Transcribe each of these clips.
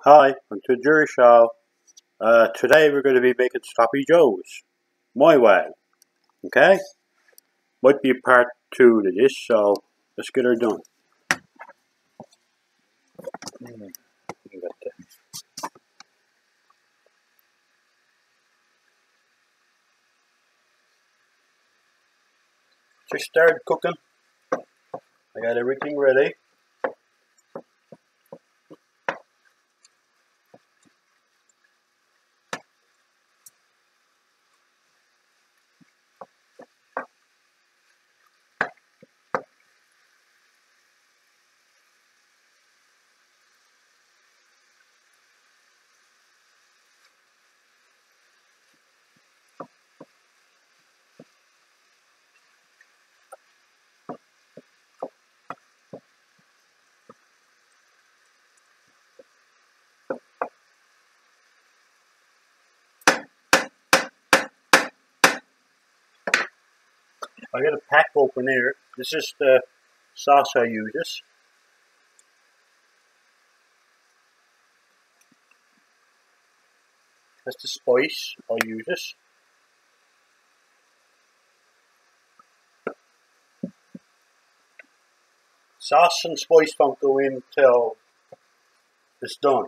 Hi, I'm to Jerry Shaw. Today we're going to be making sloppy joes, my way. Okay? Might be part two to this, so let's get her done. Just started cooking. I got everything ready. I got a pack open here. This is the sauce I use. That's the spice I use. Sauce and spice don't go in till it's done.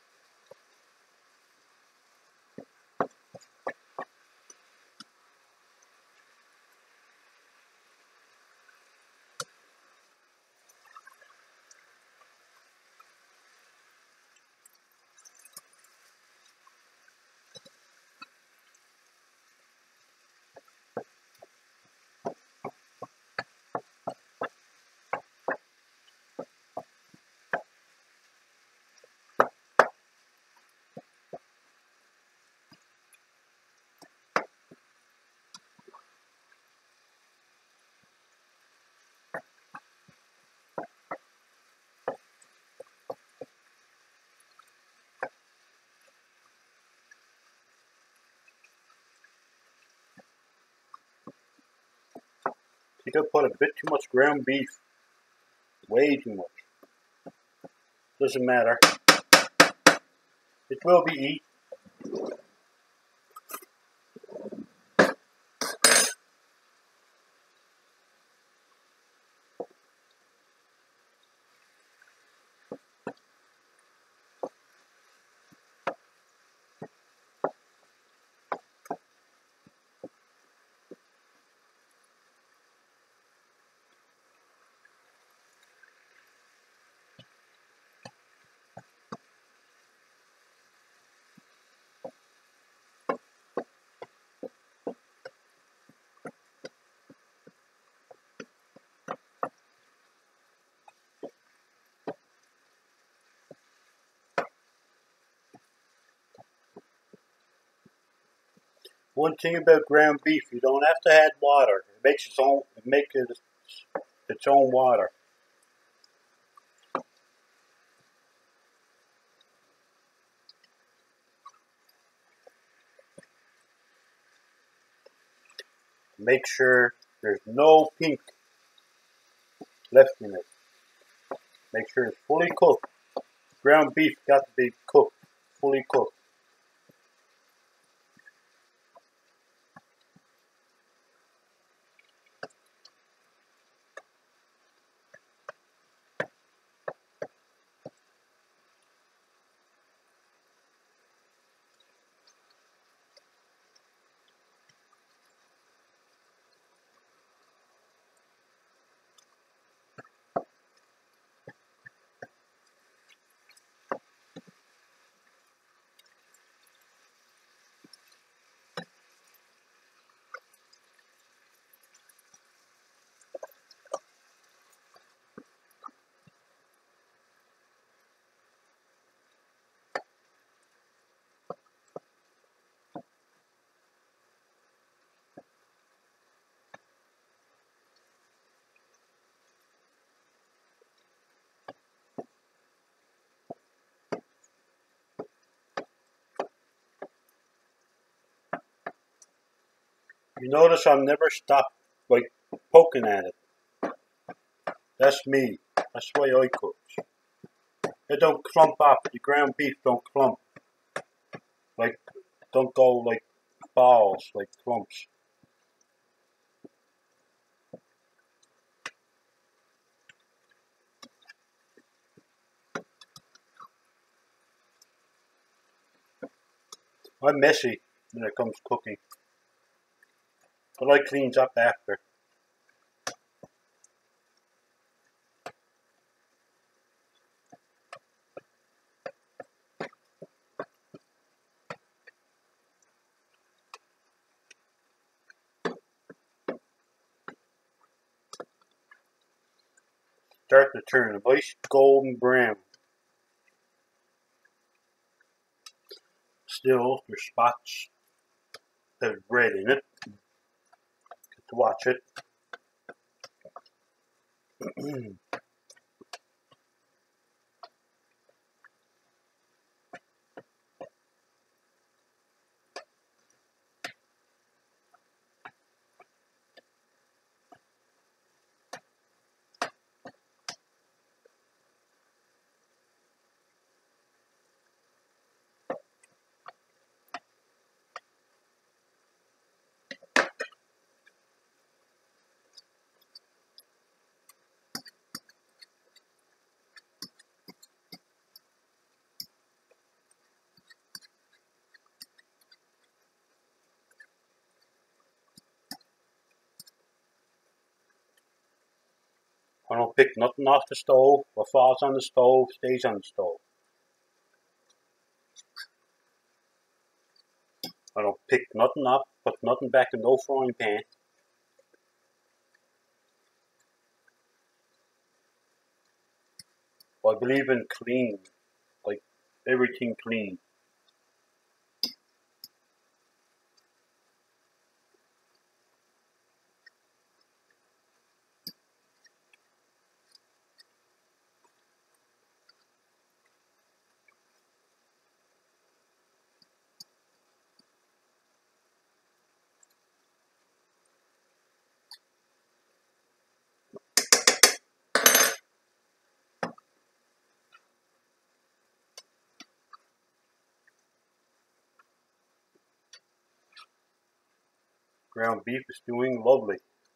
You could put a bit too much ground beef. Way too much. Doesn't matter. It will be eaten. One thing about ground beef, you don't have to add water. It makes its own. It makes its own water. Make sure there's no pink left in it. Make sure it's fully cooked. Ground beef got to be cooked, fully cooked. You notice I'm never stopped like poking at it. That's me. That's the way I cook. It don't clump up. The ground beef don't clump. Like, don't go like balls, like clumps. I'm messy when it comes to cooking, but I cleans up after. Start to turn a nice golden brown. Still, there's spots of red in it. Get to watch it. I don't pick nothing off the stove. What falls on the stove stays on the stove. I don't pick nothing up, put nothing back in no frying pan. I believe in clean, like everything clean. Ground beef is doing lovely.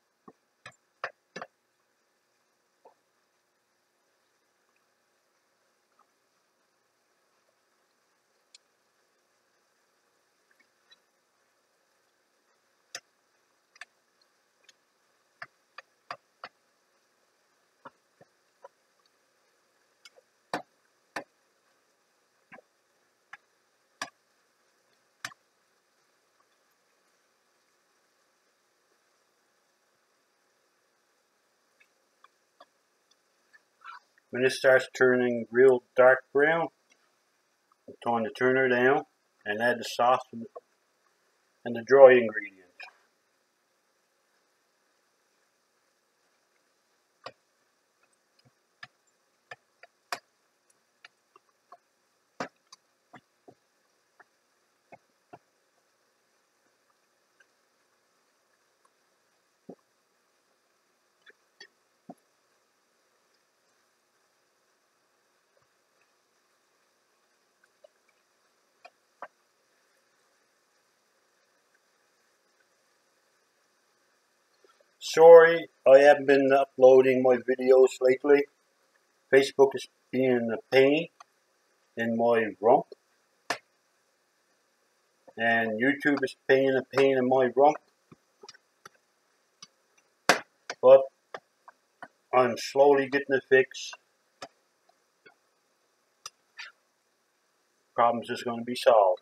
When it starts turning real dark brown, I'm time to turn her down and add the sauce and the dry ingredients. Sorry, I haven't been uploading my videos lately. Facebook is being a pain in my rump, and YouTube is being a pain in my rump. But I'm slowly getting it fixed. Problems is going to be solved.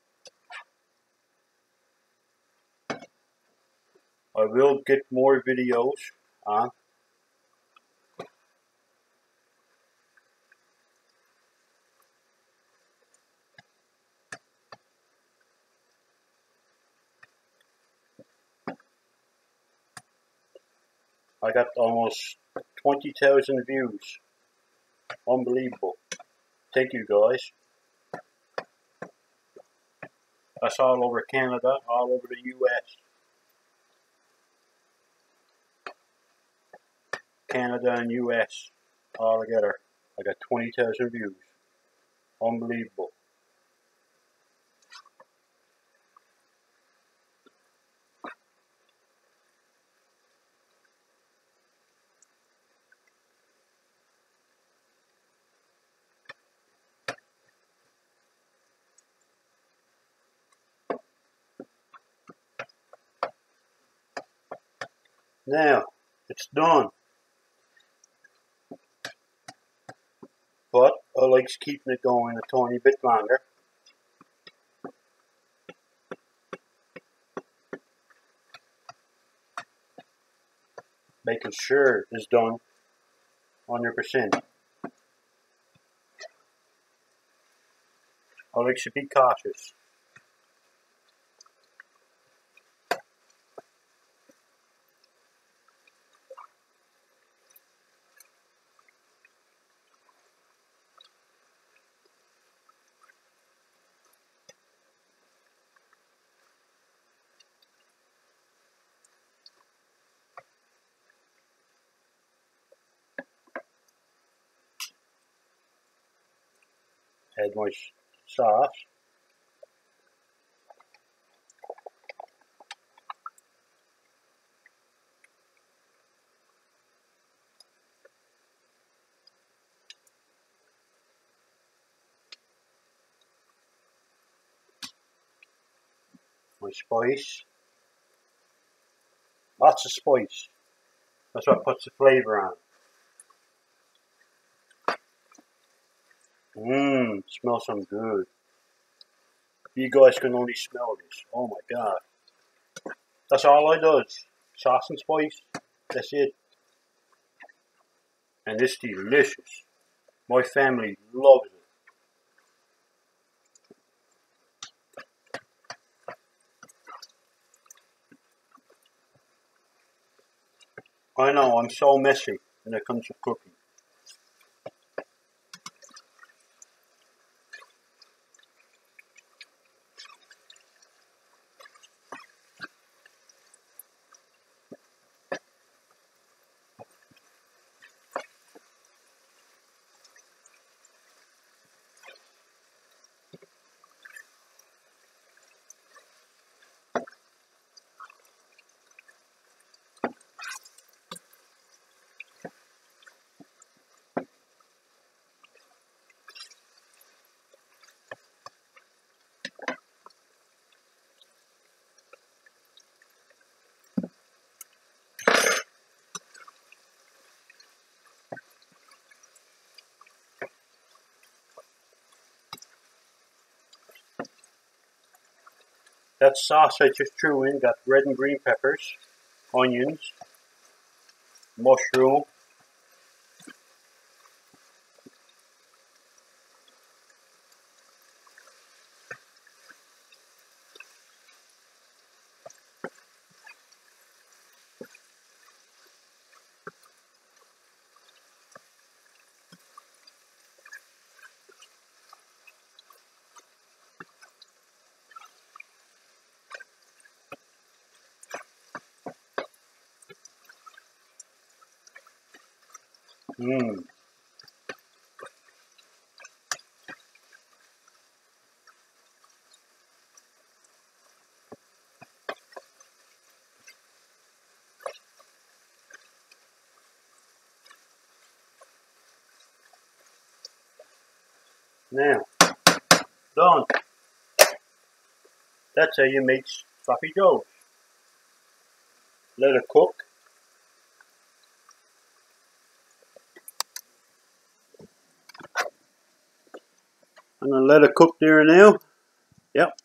I will get more videos on. I got almost 20,000 views. Unbelievable. Thank you guys. That's all over Canada, all over the US. Canada and US all together. I got 20,000 views. Unbelievable. Now, it's done. But I like keeping it going a tiny bit longer. Making sure it's done 100%. I like to be cautious. Add my sauce. My spice. Lots of spice. That's what puts the flavour on. Smells some good. You guys can only smell this. Oh my god. That's all I does. Sauce and spice. That's it. And it's delicious. My family loves it. I know, I'm so messy when it comes to cooking. That sauce I just threw in got red and green peppers, onions, mushroom, mmm. Now, done. That's how you make sloppy joes. Let it cook. I'm going to let it cook there now. Yep.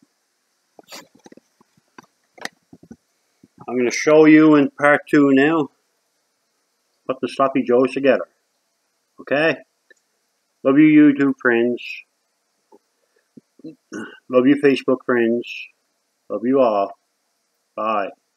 I'm going to show you in part 2 now. Put the sloppy joes together. Okay? Love you YouTube friends. Love you Facebook friends. Love you all. Bye.